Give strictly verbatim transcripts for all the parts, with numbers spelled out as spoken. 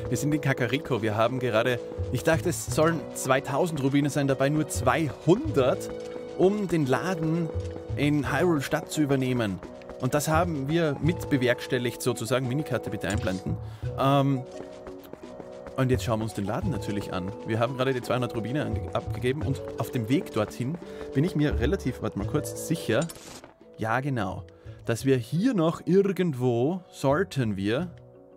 Wir sind in Kakariko. Wir haben gerade... Ich dachte, es sollen zweitausend Rubine sein, dabei nur zweihundert, um den Laden in Hyrule Stadt zu übernehmen. Und das haben wir mit bewerkstelligt, sozusagen. Minikarte bitte einblenden. Ähm... Und jetzt schauen wir uns den Laden natürlich an. Wir haben gerade die zweihundert Rubine abgegeben und auf dem Weg dorthin bin ich mir relativ, warte mal kurz, sicher, ja genau, dass wir hier noch irgendwo, sollten wir,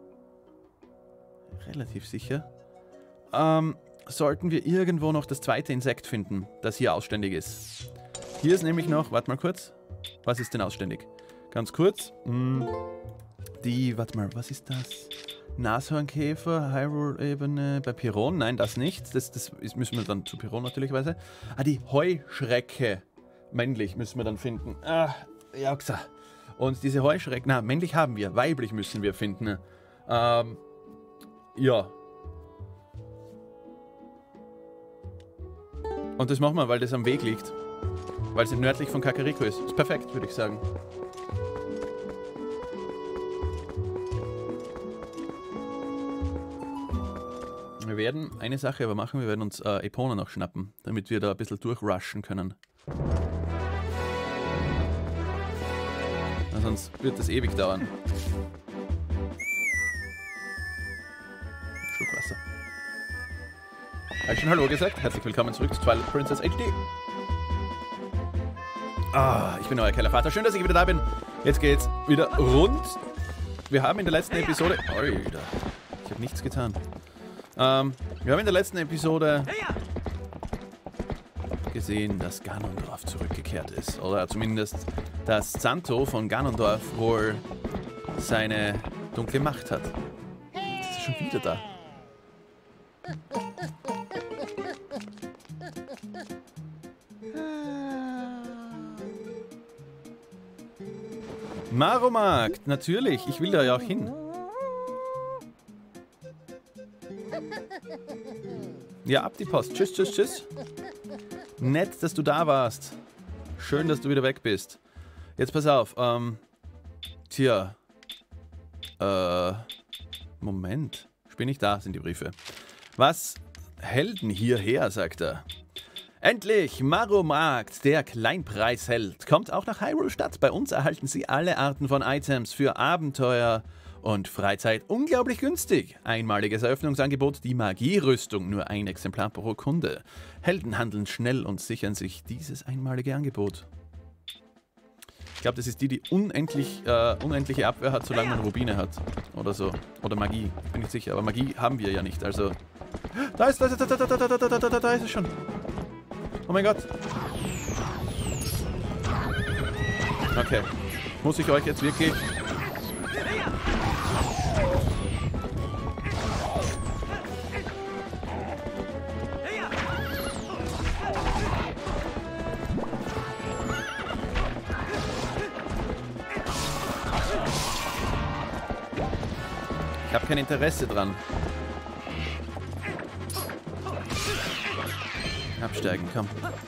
relativ sicher, ähm, sollten wir irgendwo noch das zweite Insekt finden, das hier ausständig ist. Hier ist nämlich noch, warte mal kurz, was ist denn ausständig? Ganz kurz, mh, die, warte mal, was ist das? Nashornkäfer, Hyrule-Ebene, bei Piron, nein, das nicht. Das, das ist, müssen wir dann zu Piron natürlicherweise. Ah, die Heuschrecke. Männlich müssen wir dann finden. Ah, ja, gesagt. Und diese Heuschrecke, na, männlich haben wir, weiblich müssen wir finden. Ähm, ja. Und das machen wir, weil das am Weg liegt. Weil es nördlich von Kakariko ist. Ist perfekt, würde ich sagen. Wir werden eine Sache aber machen, wir werden uns äh, Epona noch schnappen, damit wir da ein bisschen durchrushen können. Na, sonst wird das ewig dauern. Schluck Wasser. Habe ich schon Hallo gesagt? Herzlich willkommen zurück zu Twilight Princess H D. Ah, ich bin euer Keller Vater. Schön, dass ich wieder da bin. Jetzt geht's wieder rund. Wir haben in der letzten Episode... Alter, ich habe nichts getan. Ähm, wir haben in der letzten Episode gesehen, dass Ganondorf zurückgekehrt ist. Oder zumindest, dass Zanto von Ganondorf wohl seine dunkle Macht hat. Jetzt ist er schon wieder da. Maromarkt, natürlich. Ich will da ja auch hin. Ja, ab die Post. Tschüss, tschüss, tschüss. Nett, dass du da warst. Schön, dass du wieder weg bist. Jetzt pass auf. Ähm, tja. Äh, Moment. Ich bin nicht da, sind die Briefe. Was hält denn hierher, sagt er. Endlich! Maromarkt, der Kleinpreisheld, kommt auch nach Hyrule Stadt. Bei uns erhalten Sie alle Arten von Items für Abenteuer und Freizeit unglaublich günstig. Einmaliges Eröffnungsangebot, die Magierüstung, nur ein Exemplar pro Kunde. Helden handeln schnell und sichern sich dieses einmalige Angebot. Ich glaube, das ist die, die unendlich, äh, unendliche Abwehr hat, solange man Rubine hat. Oder so. Oder Magie, bin ich sicher. Aber Magie haben wir ja nicht, also... Da ist, da ist, da, da, da, da, da, da, da, da ist es schon. Oh mein Gott. Okay. Muss ich euch jetzt wirklich... Ich habe kein Interesse dran. Absteigen, komm.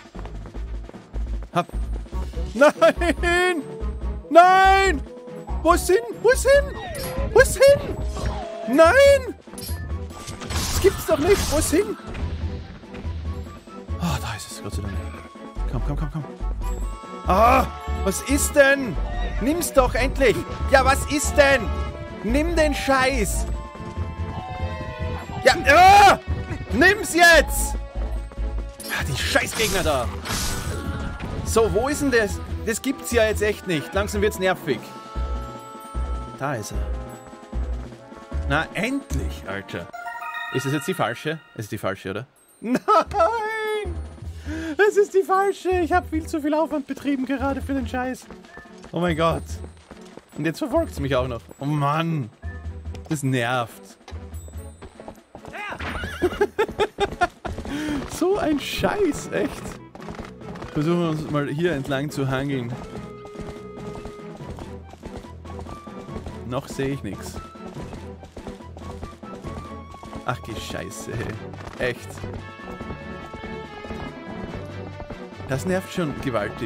Hab. Nein! Nein! Wo ist hin? Wo ist hin? Wo ist hin? Nein! Das gibt's doch nicht. Wo ist hin? Ah, oh, da ist es, Gott sei Dank. Komm, komm, komm, komm. Ah, was ist denn? Nimm's doch endlich. Ja, was ist denn? Nimm den Scheiß! Ja, ah! Nimm's jetzt! Ah, die Scheißgegner da! So, wo ist denn das? Das gibt's ja jetzt echt nicht. Langsam wird's nervig. Da ist er. Na, endlich, Alter. Ist das jetzt die falsche? Es ist die falsche, oder? Nein! Es ist die falsche! Ich habe viel zu viel Aufwand betrieben gerade für den Scheiß. Oh mein Gott. Und jetzt verfolgt es mich auch noch. Oh Mann. Das nervt. So ein Scheiß, echt. Versuchen wir uns mal hier entlang zu hangeln. Noch sehe ich nichts. Ach, die Scheiße. Echt. Das nervt schon gewaltig.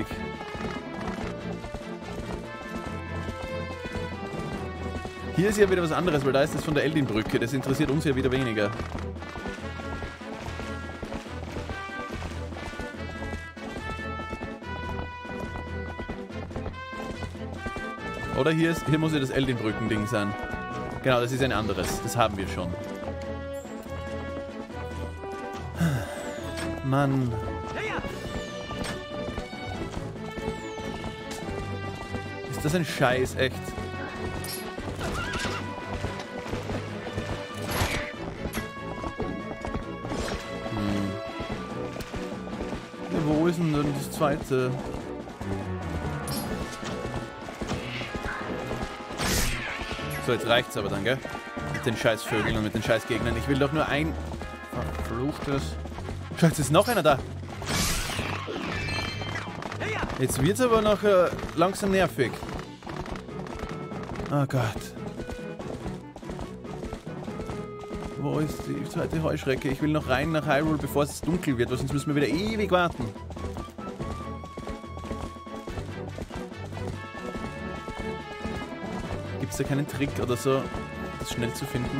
Hier ist ja wieder was anderes, weil da ist das von der Eldin-Brücke. Das interessiert uns ja wieder weniger. Oder hier, ist, hier muss ja das Eldin-Brücken-Ding sein. Genau, das ist ein anderes. Das haben wir schon. Mann. Ist das ein Scheiß, echt? Hm. Ja, wo ist denn dann das zweite? So, jetzt reicht's aber dann, gell? Mit den Scheißvögeln und mit den Scheißgegnern. Ich will doch nur ein... Verfluchtes... Schau, jetzt ist noch einer da. Jetzt wird's aber noch äh, langsam nervig. Oh Gott. Wo ist die zweite Heuschrecke? Ich will noch rein nach Hyrule, bevor es dunkel wird, weil sonst müssen wir wieder ewig warten. Gibt es da keinen Trick oder so, das schnell zu finden?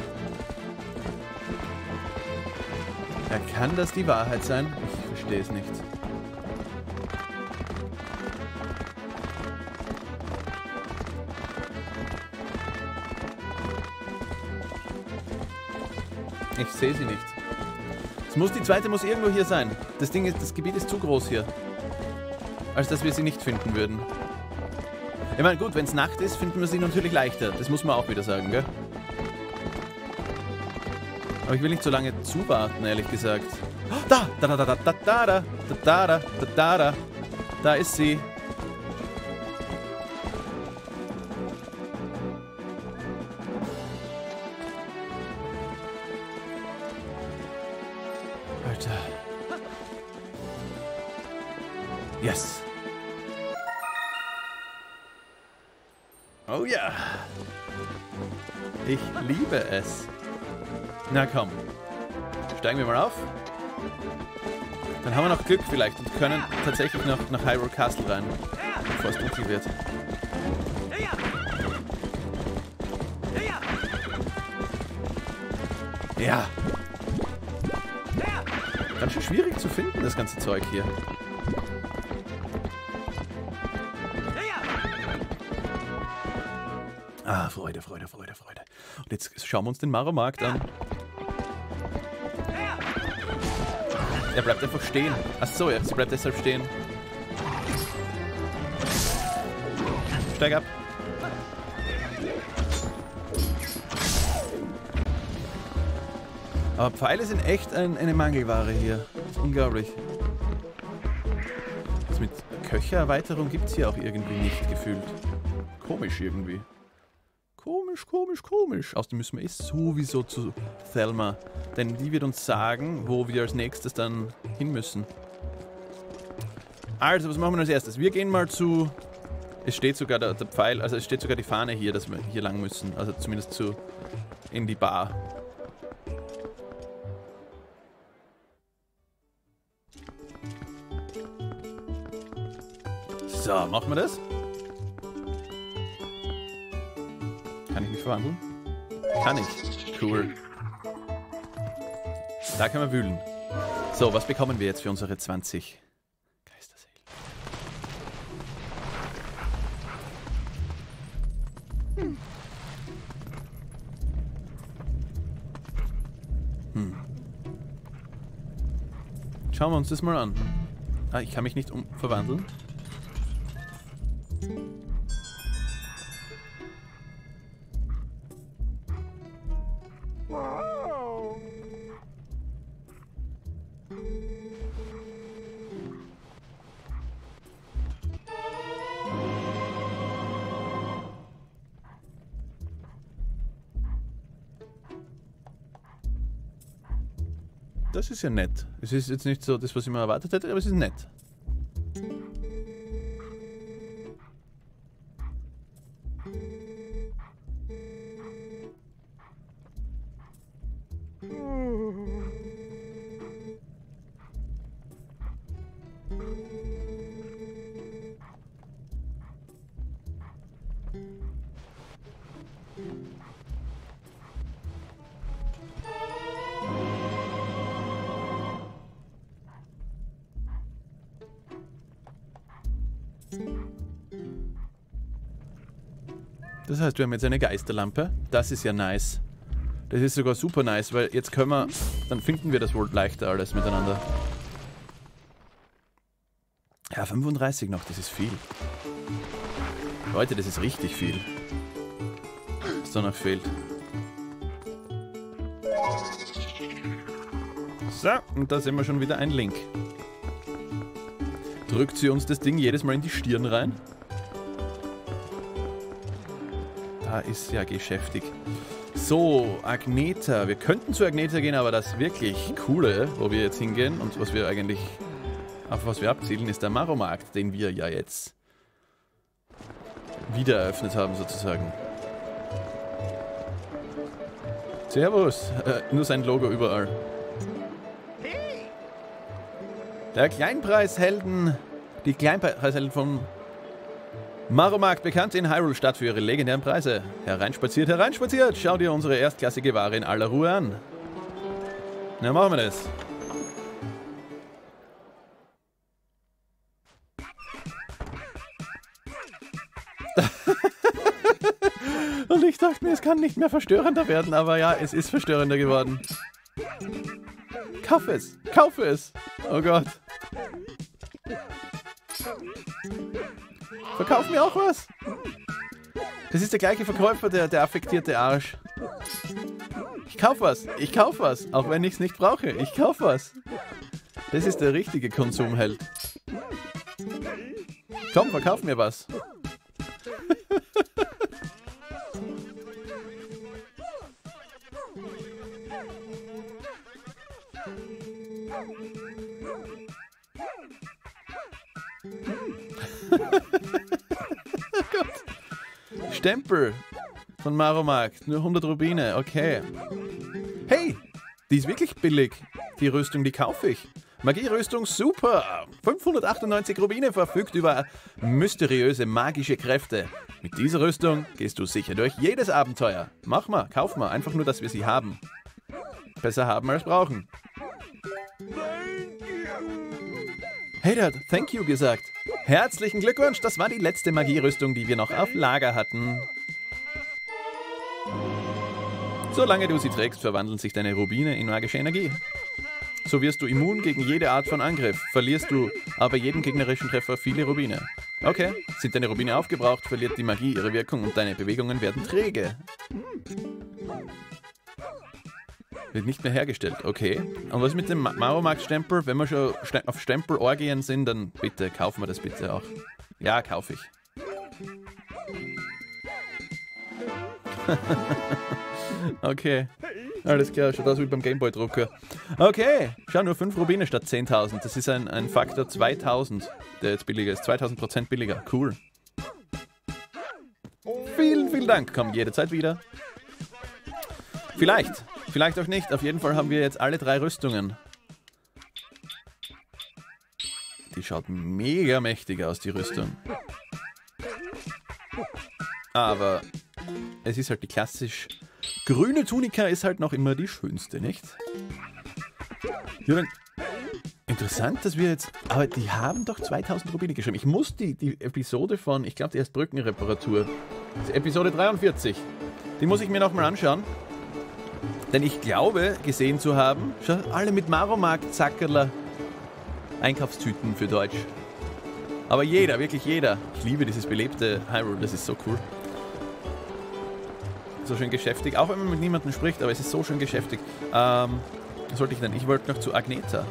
Ja, kann das die Wahrheit sein? Ich verstehe es nicht. Ich sehe sie nicht. Es muss, die zweite muss irgendwo hier sein. Das Ding ist, das Gebiet ist zu groß hier. Als dass wir sie nicht finden würden. Ich meine, gut, wenn es Nacht ist, finden wir sie natürlich leichter. Das muss man auch wieder sagen, gell? Aber ich will nicht so lange zuwarten, ehrlich gesagt. Oh, da! Da, da, da, da, da, da, da, da, da, da, da, da. Da ist sie. Alter. Yes. Oh ja. Ich liebe es. Na komm. Steigen wir mal auf. Dann haben wir noch Glück vielleicht und können tatsächlich noch nach Hyrule Castle rein, bevor es dunkel wird. Ja. Ganz schön schwierig zu finden, das ganze Zeug hier. Ah, Freude, Freude, Freude, Freude. Und jetzt schauen wir uns den Maro-Markt an. Er bleibt einfach stehen. Achso, er bleibt deshalb stehen. Steig ab. Aber Pfeile sind echt ein, eine Mangelware hier. Das ist unglaublich. Das mit Köchererweiterung gibt es hier auch irgendwie nicht gefühlt. Komisch irgendwie. Komisch, komisch, komisch. Außerdem müssen wir eh sowieso zu Thelma. Denn die wird uns sagen, wo wir als nächstes dann hin müssen. Also, was machen wir als erstes? Wir gehen mal zu... Es steht sogar der, der Pfeil, also es steht sogar die Fahne hier, dass wir hier lang müssen. Also zumindest zu... in die Bar. So, machen wir das? Kann ich mich verwandeln? Kann ich. Cool. Da können wir wühlen. So, was bekommen wir jetzt für unsere zwanzig Geisterseelen? Hm. Hm. Schauen wir uns das mal an. Ah, ich kann mich nicht um verwandeln. Das ist ja nett. Es ist jetzt nicht so das, was ich mir erwartet hätte, aber es ist nett. Das heißt, wir haben jetzt eine Geisterlampe. Das ist ja nice. Das ist sogar super nice, weil jetzt können wir... Dann finden wir das wohl leichter alles miteinander. Ja, fünfunddreißig noch, das ist viel. Leute, das ist richtig viel. Was da noch fehlt. So, und da sehen wir schon wieder ein Link. Drückt sie uns das Ding jedes Mal in die Stirn rein? Da ist ja geschäftig. So, Agnetha. Wir könnten zu Agnetha gehen, aber das wirklich Coole, wo wir jetzt hingehen und was wir eigentlich, auf was wir abzielen, ist der Maromarkt, den wir ja jetzt wieder eröffnet haben, sozusagen. Servus. Äh, nur sein Logo überall. Der Kleinpreishelden, die Kleinpreishelden vom Maromarkt, bekannt in Hyrule-Stadt für ihre legendären Preise. Hereinspaziert, hereinspaziert, schau dir unsere erstklassige Ware in aller Ruhe an. Na, machen wir das. Und ich dachte mir, es kann nicht mehr verstörender werden, aber ja, es ist verstörender geworden. Kauf es! Kauf es! Oh Gott. Verkauf mir auch was! Das ist der gleiche Verkäufer, der, der affektierte Arsch. Ich kauf was! Ich kauf was! Auch wenn ich es nicht brauche. Ich kauf was! Das ist der richtige Konsumheld. Komm, verkauf mir was! Stempel von Maromarkt, nur hundert Rubine, okay. Hey, die ist wirklich billig. Die Rüstung, die kaufe ich. Magierüstung, super. fünfhundertachtundneunzig Rubine, verfügt über mysteriöse magische Kräfte. Mit dieser Rüstung gehst du sicher durch jedes Abenteuer. Mach mal, kauf mal, einfach nur, dass wir sie haben. Besser haben als brauchen. Hey, der hat Thank you gesagt. Herzlichen Glückwunsch, das war die letzte Magierüstung, die wir noch auf Lager hatten. Solange du sie trägst, verwandeln sich deine Rubine in magische Energie. So wirst du immun gegen jede Art von Angriff, verlierst du aber jeden gegnerischen Treffer viele Rubine. Okay, sind deine Rubine aufgebraucht, verliert die Magie ihre Wirkung und deine Bewegungen werden träge. Wird nicht mehr hergestellt, okay. Und was mit dem Maromarkt-Stempel? Wenn wir schon auf Stempelorgien sind, dann bitte, kaufen wir das bitte auch. Ja, kaufe ich. Okay, alles klar, schaut aus wie beim Gameboy-Drucker. Okay, schau, nur fünf Rubine statt zehntausend. Das ist ein, ein Faktor zweitausend, der jetzt billiger ist. zweitausend Prozent billiger, cool. Vielen, vielen Dank, komm jederzeit wieder. Vielleicht, vielleicht auch nicht. Auf jeden Fall haben wir jetzt alle drei Rüstungen. Die schaut mega mächtig aus, die Rüstung. Aber es ist halt die klassisch grüne Tunika ist halt noch immer die schönste, nicht? Ja, dann, interessant, dass wir jetzt... Aber die haben doch zweitausend Rubine geschrieben. Ich muss die, die Episode von... Ich glaube, die heißt Brückenreparatur. Episode dreiundvierzig. Die muss ich mir nochmal anschauen. Denn ich glaube, gesehen zu haben, schau, alle mit Maromarkt-Zackerler Einkaufstüten für Deutsch. Aber jeder, wirklich jeder. Ich liebe dieses belebte Hyrule, das ist so cool. So schön geschäftig, auch wenn man mit niemandem spricht, aber es ist so schön geschäftig. Ähm, was sollte ich denn? Ich wollte noch zu Agnetha.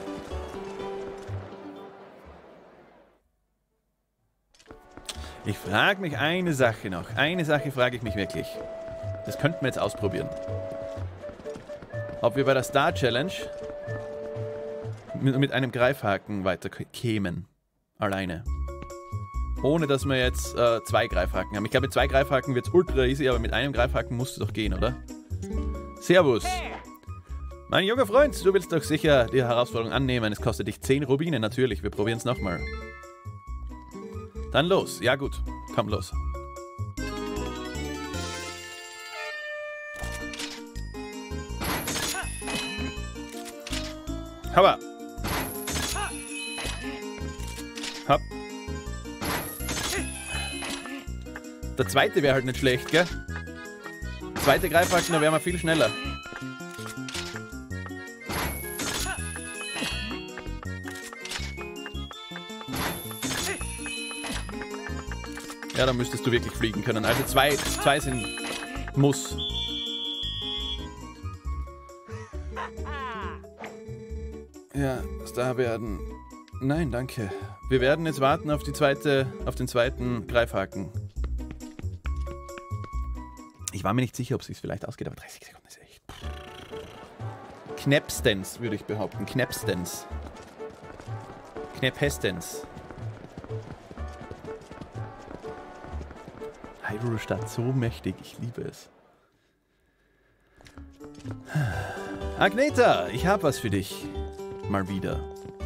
Ich frage mich eine Sache noch. Eine Sache frage ich mich wirklich. Das könnten wir jetzt ausprobieren. Ob wir bei der Star Challenge mit, mit einem Greifhaken weiter kämen. Alleine. Ohne dass wir jetzt äh, zwei Greifhaken haben. Ich glaube, mit zwei Greifhaken wird es ultra easy, aber mit einem Greifhaken musst du doch gehen, oder? Servus. Mein junger Freund, du willst doch sicher die Herausforderung annehmen. Es kostet dich zehn Rubine, natürlich. Wir probieren es nochmal. Dann los. Ja gut, komm los. Hoppa. Hopp. Der zweite wäre halt nicht schlecht, gell? Zweite Greifhaken, da wären wir viel schneller. Ja, dann müsstest du wirklich fliegen können. Also zwei, zwei sind muss. Ja, Star werden. Nein, danke. Wir werden jetzt warten auf die zweite, auf den zweiten Greifhaken. Ich war mir nicht sicher, ob es sich vielleicht ausgeht, aber dreißig Sekunden ist echt. Knäpstens, würde ich behaupten. Knäpstens. Knäphestens. Hyrule Stadt, so mächtig. Ich liebe es. Agneta, ich habe was für dich. Mal wieder.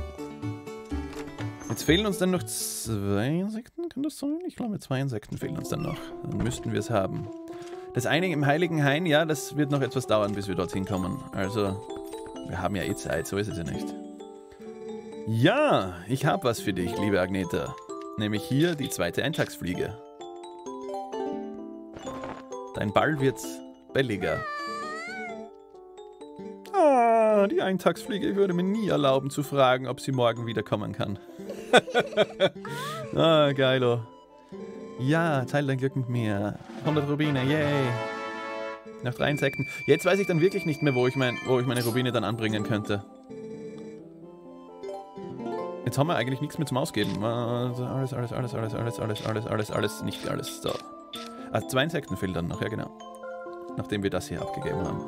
Jetzt fehlen uns dann noch zwei Insekten, kann das sein? Ich glaube, zwei Insekten fehlen uns dann noch. Dann müssten wir es haben. Das eine im Heiligen Hain, ja, das wird noch etwas dauern, bis wir dorthin kommen. Also, wir haben ja eh Zeit, so ist es ja nicht. Ja, ich habe was für dich, liebe Agneta. Nämlich hier die zweite Eintagsfliege. Dein Ball wird belliger. Ah, die Eintagsfliege. Ich würde mir nie erlauben zu fragen, ob sie morgen wiederkommen kann. Ah, geilo. Ja, teile dein Glück mit mir. hundert Rubine, yay. Nach drei Insekten. Jetzt weiß ich dann wirklich nicht mehr, wo ich, mein, wo ich meine Rubine dann anbringen könnte. Jetzt haben wir eigentlich nichts mehr zum Ausgeben. Also alles, alles, alles, alles, alles, alles, alles, alles, alles, nicht alles. So. Ah, zwei Insekten fehlen dann noch, ja genau. Nachdem wir das hier abgegeben haben.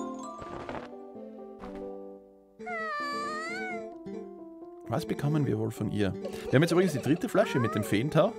Was bekommen wir wohl von ihr? Wir haben jetzt übrigens die dritte Flasche mit dem Feentau.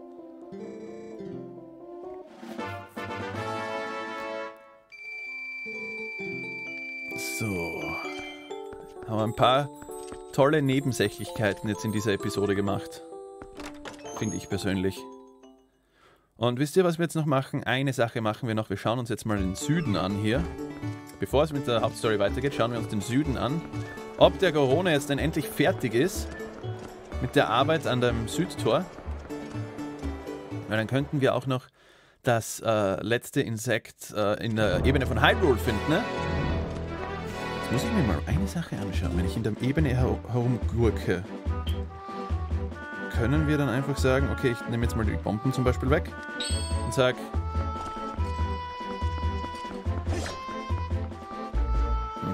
So. Haben wir ein paar tolle Nebensächlichkeiten jetzt in dieser Episode gemacht. Finde ich persönlich. Und wisst ihr, was wir jetzt noch machen? Eine Sache machen wir noch. Wir schauen uns jetzt mal den Süden an hier. Bevor es mit der Hauptstory weitergeht, schauen wir uns den Süden an. Ob der Corona jetzt denn endlich fertig ist mit der Arbeit an dem Südtor. Weil dann könnten wir auch noch das äh, letzte Insekt äh, in der Ebene von Hyrule finden, ne? Jetzt muss ich mir mal eine Sache anschauen. Wenn ich in der Ebene her herumgurke, können wir dann einfach sagen, okay, ich nehme jetzt mal die Bomben zum Beispiel weg und sag, hm,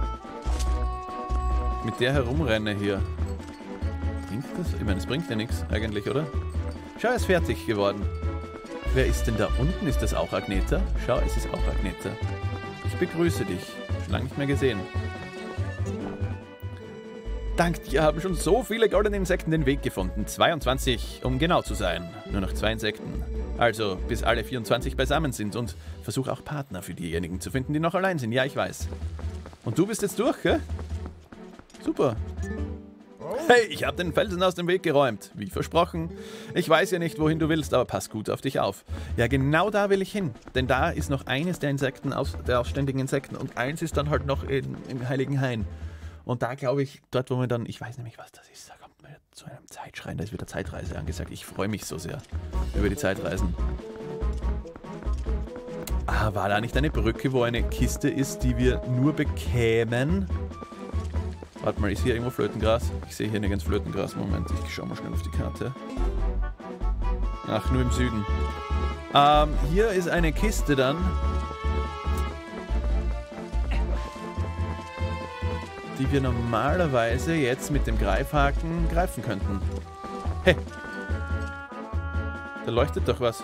mit der herumrenne hier. Bringt das? Ich meine, es bringt ja nichts eigentlich, oder? Schau, er ist fertig geworden. Wer ist denn da unten? Ist das auch Agneta? Schau, es ist auch Agneta. Ich begrüße dich. Schon lange nicht mehr gesehen. Dank dir haben schon so viele goldene Insekten den Weg gefunden. zweiundzwanzig, um genau zu sein. Nur noch zwei Insekten. Also, bis alle vierundzwanzig beisammen sind und versuch auch Partner für diejenigen zu finden, die noch allein sind. Ja, ich weiß. Und du bist jetzt durch, gell? Super. Hey, ich habe den Felsen aus dem Weg geräumt. Wie versprochen. Ich weiß ja nicht, wohin du willst, aber pass gut auf dich auf. Ja, genau da will ich hin. Denn da ist noch eines der Insekten, aus, der ausständigen Insekten. Und eins ist dann halt noch in, im Heiligen Hain. Und da glaube ich, dort wo man dann, ich weiß nämlich, was das ist, da kommt man zu einem Zeitschrein, da ist wieder Zeitreise angesagt. Ich freue mich so sehr über die Zeitreisen. Ah, war da nicht eine Brücke, wo eine Kiste ist, die wir nur bekämen? Warte mal, ist hier irgendwo Flötengras? Ich sehe hier nirgends Flötengras. Moment, ich schaue mal schnell auf die Karte. Ach, nur im Süden. Ähm, hier ist eine Kiste dann. Die wir normalerweise jetzt mit dem Greifhaken greifen könnten. Hey! Da leuchtet doch was.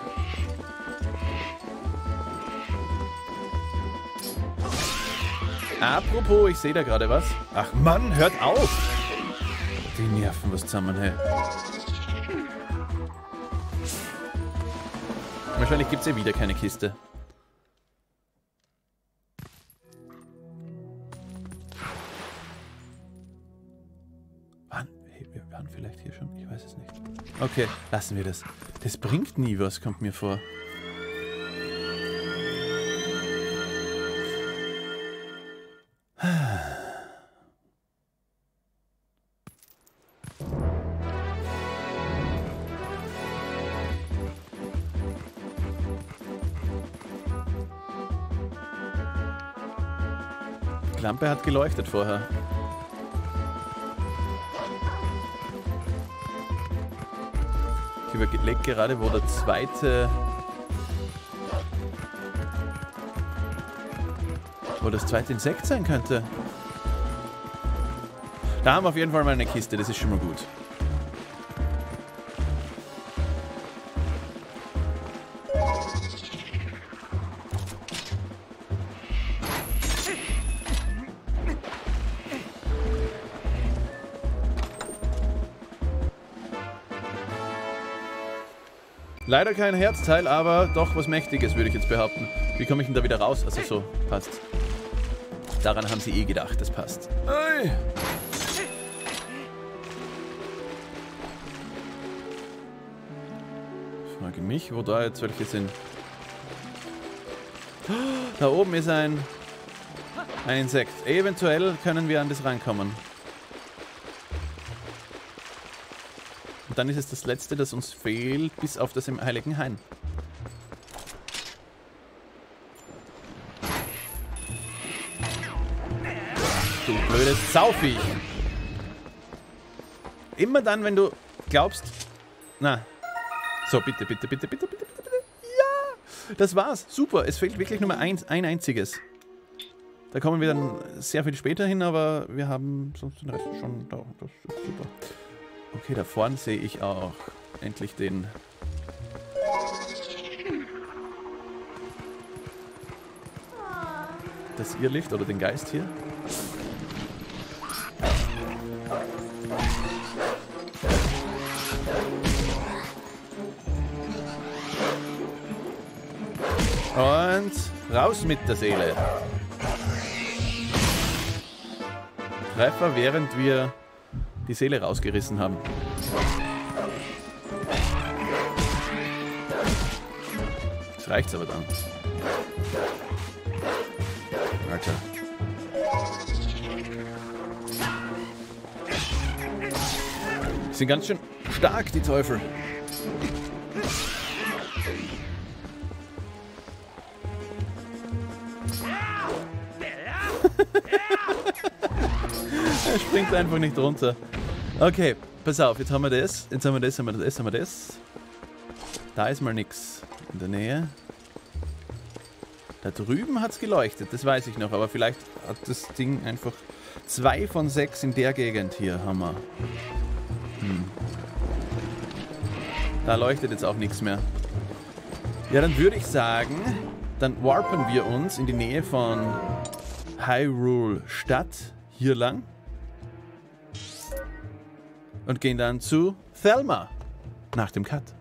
Apropos, ich sehe da gerade was. Ach Mann, hört auf! Die nerven was zusammen, hey. Wahrscheinlich gibt es ja wieder keine Kiste. Wir waren vielleicht hier schon, ich weiß es nicht. Okay, lassen wir das. Das bringt nie was, kommt mir vor. Die Lampe hat geleuchtet vorher. Ich überlege gerade, wo der zweite... Wo das zweite Insekt sein könnte. Da haben wir auf jeden Fall mal eine Kiste, das ist schon mal gut. Leider kein Herzteil, aber doch was Mächtiges, würde ich jetzt behaupten. Wie komme ich denn da wieder raus? Also so, passt. Daran haben sie eh gedacht, das passt. Ei. Ich frage mich, wo da jetzt welche sind. Da oben ist ein, ein Insekt. Eventuell können wir an das rankommen. Und dann ist es das letzte, das uns fehlt, bis auf das im Heiligen Hain. Du blödes Sauviech. Immer dann, wenn du glaubst... Na. So, bitte, bitte, bitte, bitte, bitte, bitte, bitte. Ja! Das war's. Super. Es fehlt wirklich nur ein, ein einziges. Da kommen wir dann sehr viel später hin, aber wir haben sonst den Rest schon da. Das ist super. Okay, da vorne sehe ich auch endlich den... Das Irrlicht oder den Geist hier. Und raus mit der Seele. Treffer, während wir die Seele rausgerissen haben. Jetzt reicht's aber dann. Alter. Die sind ganz schön stark, die Teufel. Er springt einfach nicht runter. Okay, pass auf, jetzt haben wir das, jetzt haben wir das, haben wir das, haben wir das. Da ist mal nichts in der Nähe. Da drüben hat es geleuchtet, das weiß ich noch, aber vielleicht hat das Ding einfach zwei von sechs in der Gegend hier, haben wir. Hm. Da leuchtet jetzt auch nichts mehr. Ja, dann würde ich sagen, dann warpen wir uns in die Nähe von Hyrule Stadt, hier lang. Und gehen dann zu Thelma nach dem Cut.